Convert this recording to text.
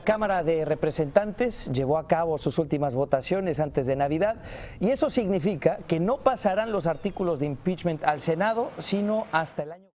Cámara de Representantes llevó a cabo sus últimas votaciones antes de Navidad y eso significa que no pasarán los artículos de impeachment al Senado, sino hasta el año